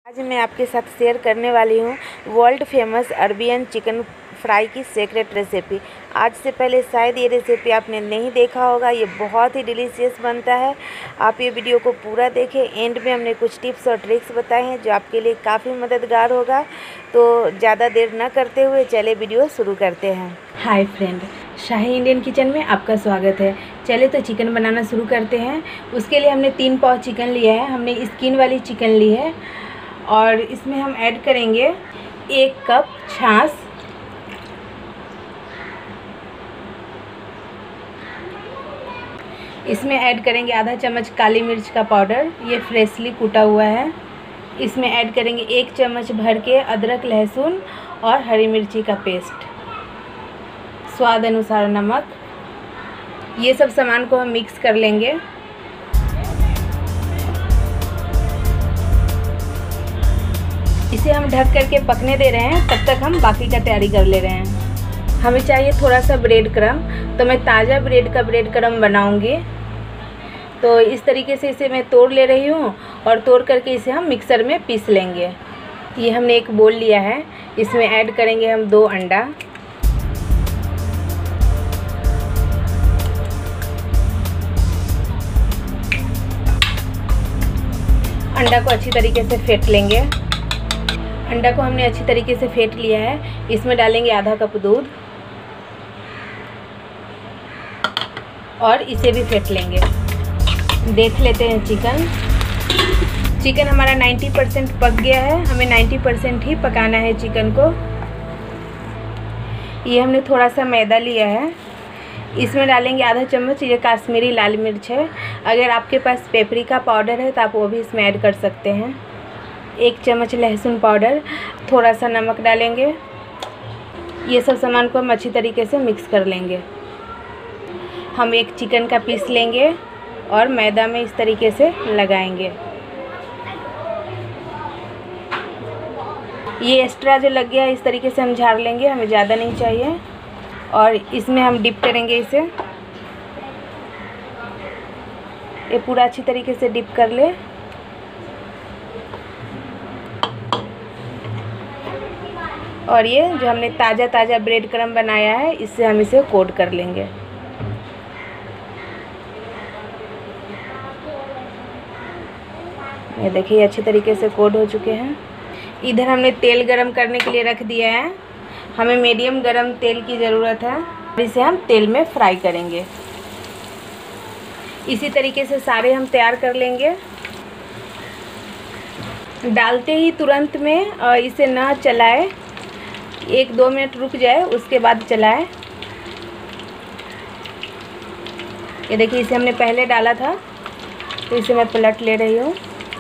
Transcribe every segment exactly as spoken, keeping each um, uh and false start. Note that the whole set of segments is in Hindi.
आज मैं आपके साथ शेयर करने वाली हूँ world famous Arabian chicken fry की सीक्रेट रेसिपी। आज से पहले शायद ये रेसिपी आपने नहीं देखा होगा। ये बहुत ही डिलीशियस बनता है। आप ये वीडियो को पूरा देखें। एंड में हमने कुछ टिप्स और ट्रिक्स बताए हैं जो आपके लिए काफ़ी मददगार होगा। तो ज़्यादा देर न करते हुए चले वीडियो शुरू करते हैं। हाय फ्रेंड, शाही इंडियन किचन में आपका स्वागत है। चले तो चिकन बनाना शुरू करते हैं। उसके लिए हमने तीन पाव चिकन लिया है। हमने स्किन वाली चिकन ली है और इसमें हम ऐड करेंगे एक कप छाछ, इसमें ऐड करेंगे आधा चम्मच काली मिर्च का पाउडर, ये फ्रेशली कूटा हुआ है। इसमें ऐड करेंगे एक चम्मच भर के अदरक, लहसुन और हरी मिर्ची का पेस्ट, स्वाद अनुसार नमक। ये सब सामान को हम मिक्स कर लेंगे। इसे हम ढक करके पकने दे रहे हैं, तब तक हम बाकी का तैयारी कर ले रहे हैं। हमें चाहिए थोड़ा सा ब्रेड क्रम, तो मैं ताज़ा ब्रेड का ब्रेड क्रम बनाऊंगी। तो इस तरीके से इसे मैं तोड़ ले रही हूँ और तोड़ करके इसे हम मिक्सर में पीस लेंगे। ये हमने एक बोल लिया है, इसमें ऐड करेंगे हम दो अंडा। अंडा को अच्छी तरीके से फेंट लेंगे। अंडा को हमने अच्छी तरीके से फेंट लिया है। इसमें डालेंगे आधा कप दूध और इसे भी फेंट लेंगे। देख लेते हैं चिकन चिकन हमारा नब्बे परसेंट पक गया है। हमें नब्बे परसेंट ही पकाना है चिकन को। ये हमने थोड़ा सा मैदा लिया है, इसमें डालेंगे आधा चम्मच, ये काश्मीरी लाल मिर्च है। अगर आपके पास पेपरिका पाउडर है तो आप वो भी इसमें ऐड कर सकते हैं। एक चम्मच लहसुन पाउडर, थोड़ा सा नमक डालेंगे। ये सब सामान को हम अच्छी तरीके से मिक्स कर लेंगे। हम एक चिकन का पीस लेंगे और मैदा में इस तरीके से लगाएंगे। ये एक्स्ट्रा जो लग गया है इस तरीके से हम झाड़ लेंगे, हमें ज़्यादा नहीं चाहिए। और इसमें हम डिप करेंगे इसे। ये पूरा अच्छी तरीके से डिप कर ले। और ये जो हमने ताज़ा ताज़ा ब्रेड क्रम बनाया है, इससे हम इसे कोट कर लेंगे। ये देखिए अच्छी तरीके से कोट हो चुके हैं। इधर हमने तेल गरम करने के लिए रख दिया है। हमें मीडियम गरम तेल की ज़रूरत है। इसे हम तेल में फ्राई करेंगे। इसी तरीके से सारे हम तैयार कर लेंगे। डालते ही तुरंत में और इसे ना चलाए, एक दो मिनट रुक जाए उसके बाद चलाएं। ये देखिए इसे हमने पहले डाला था, तो इसे मैं पलट ले रही हूँ।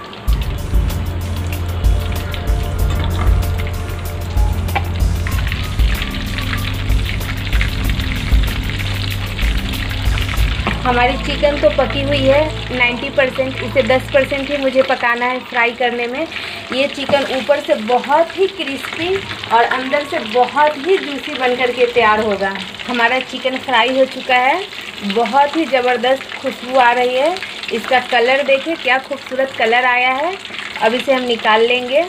हमारी चिकन तो पकी हुई है नब्बे परसेंट। इसे दस परसेंट ही मुझे पकाना है फ्राई करने में। ये चिकन ऊपर से बहुत ही क्रिस्पी और अंदर से बहुत ही जूसी बनकर के तैयार होगा। हमारा चिकन फ्राई हो चुका है। बहुत ही ज़बरदस्त खुशबू आ रही है। इसका कलर देखिए क्या खूबसूरत कलर आया है। अब इसे हम निकाल लेंगे।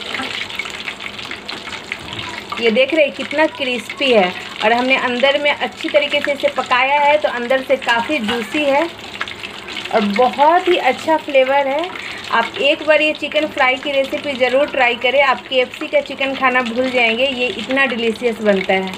ये देख रहे हैं कितना क्रिस्पी है और हमने अंदर में अच्छी तरीके से इसे पकाया है, तो अंदर से काफ़ी जूसी है और बहुत ही अच्छा फ्लेवर है। आप एक बार ये चिकन फ्राई की रेसिपी ज़रूर ट्राई करें। आप के एफ सी का चिकन खाना भूल जाएंगे, ये इतना डिलीशियस बनता है।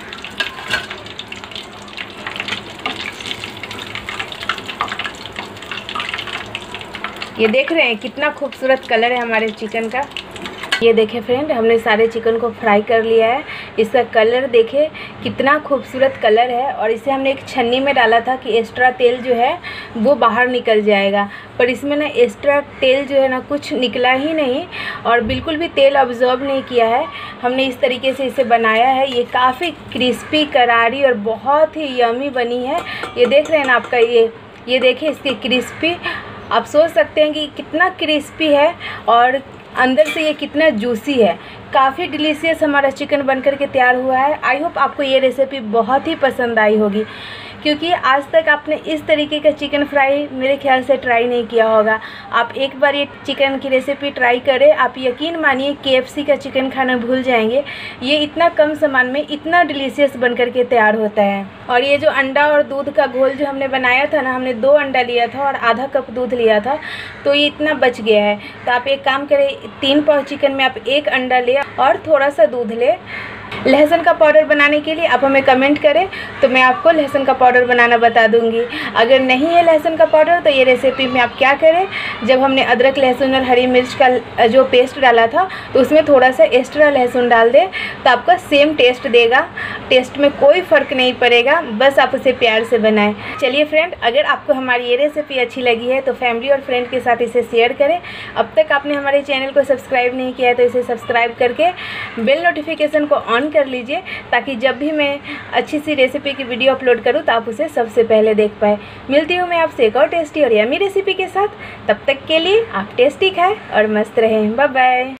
ये देख रहे हैं कितना खूबसूरत कलर है हमारे चिकन का। ये देखें फ्रेंड, हमने सारे चिकन को फ्राई कर लिया है। इसका कलर देखें कितना खूबसूरत कलर है। और इसे हमने एक छन्नी में डाला था कि एक्स्ट्रा तेल जो है वो बाहर निकल जाएगा, पर इसमें ना एक्स्ट्रा तेल जो है ना कुछ निकला ही नहीं और बिल्कुल भी तेल ऑब्जॉर्ब नहीं किया है। हमने इस तरीके से इसे बनाया है। ये काफ़ी क्रिस्पी, करारी और बहुत ही यमी बनी है। ये देख रहे हैं ना आपका, ये ये देखिए इसकी क्रिस्पी। आप सोच सकते हैं कि कितना क्रिस्पी है और अंदर से ये कितना जूसी है। काफ़ी डिलीशियस हमारा चिकन बनकर के तैयार हुआ है। आई होप आपको ये रेसिपी बहुत ही पसंद आई होगी। क्योंकि आज तक आपने इस तरीके का चिकन फ्राई मेरे ख्याल से ट्राई नहीं किया होगा। आप एक बार ये चिकन की रेसिपी ट्राई करें, आप यकीन मानिए के एफ सी का चिकन खाना भूल जाएंगे। ये इतना कम सामान में इतना डिलीशियस बन करके तैयार होता है। और ये जो अंडा और दूध का घोल जो हमने बनाया था ना, हमने दो अंडा लिया था और आधा कप दूध लिया था, तो ये इतना बच गया है। तो आप एक काम करें, तीन पाव चिकन में आप एक अंडा ले और थोड़ा सा दूध ले। लहसुन का पाउडर बनाने के लिए आप हमें कमेंट करें तो मैं आपको लहसुन का पाउडर बनाना बता दूंगी। अगर नहीं है लहसुन का पाउडर तो ये रेसिपी में आप क्या करें, जब हमने अदरक लहसुन और हरी मिर्च का जो पेस्ट डाला था तो उसमें थोड़ा सा एक्स्ट्रा लहसुन डाल दें, तो आपका सेम टेस्ट देगा। टेस्ट में कोई फ़र्क नहीं पड़ेगा, बस आप उसे प्यार से बनाएं। चलिए फ्रेंड, अगर आपको हमारी ये रेसिपी अच्छी लगी है तो फैमिली और फ्रेंड के साथ इसे शेयर करें। अब तक आपने हमारे चैनल को सब्सक्राइब नहीं किया है तो इसे सब्सक्राइब करके बेल नोटिफिकेशन को ऑन कर लीजिए, ताकि जब भी मैं अच्छी सी रेसिपी की वीडियो अपलोड करूं तो आप उसे सबसे पहले देख पाए। मिलती हूं मैं आपसे एक और टेस्टी और यमी रेसिपी के साथ। तब तक के लिए आप टेस्टी खाएं और मस्त रहें। Bye bye.